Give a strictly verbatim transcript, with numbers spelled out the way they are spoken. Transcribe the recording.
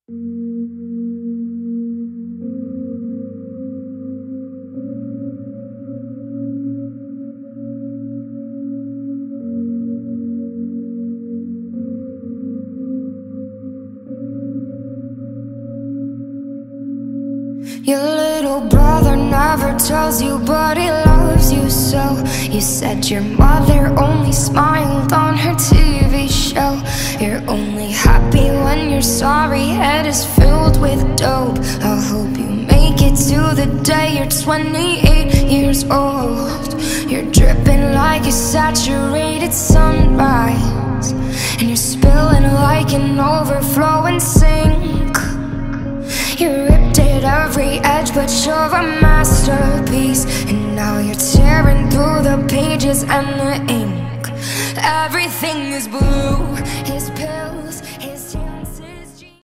Your little brother never tells you, but he loves you so. You said your mother only smiled on her T V show. You're only happy when your sorry head is filled with dope. I hope you make it to the day you're twenty-eight years old. You're dripping like a saturated sunrise, and you're spilling like an overflowing sink. You ripped at every edge, but you're a masterpiece. And now you're tearing through the pages and the ink. Everything is blue, his pills